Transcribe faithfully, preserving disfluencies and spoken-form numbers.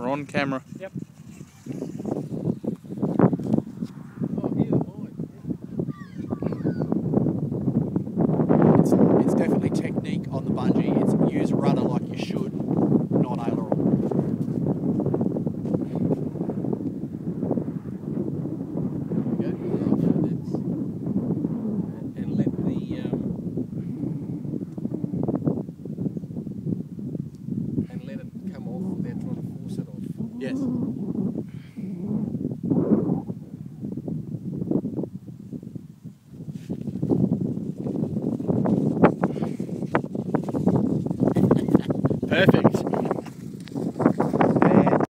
We're on camera. Yep. It's, it's definitely technique on the bungee. It's use rudder like you should, not aileron. And let the um, and let it come off without trying to force it off. Yes. Perfect.